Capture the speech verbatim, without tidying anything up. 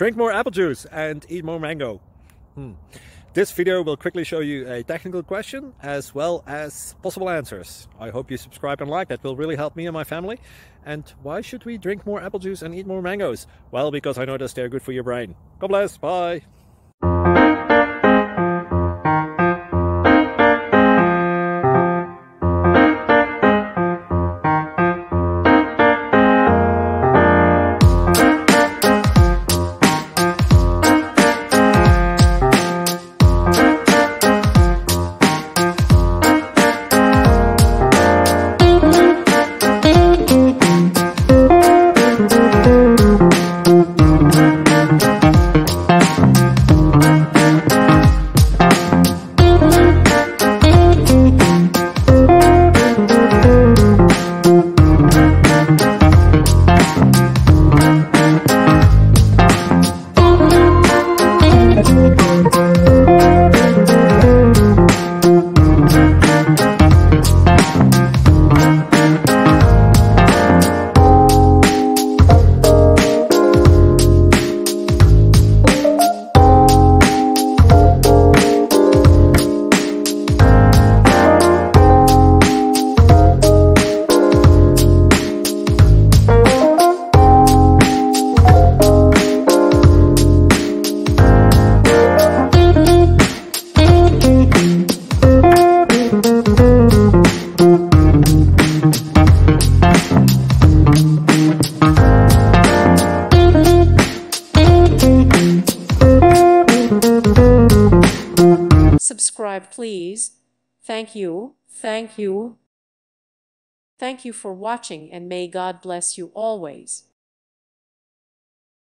Drink more apple juice and eat more mango. Hmm. This video will quickly show you a technical question as well as possible answers. I hope you subscribe and like, that will really help me and my family. And why should we drink more apple juice and eat more mangoes? Well, because I noticed they're good for your brain. God bless, bye! Subscribe, please. Thank you. Thank you. Thank you for watching, and may God bless you always.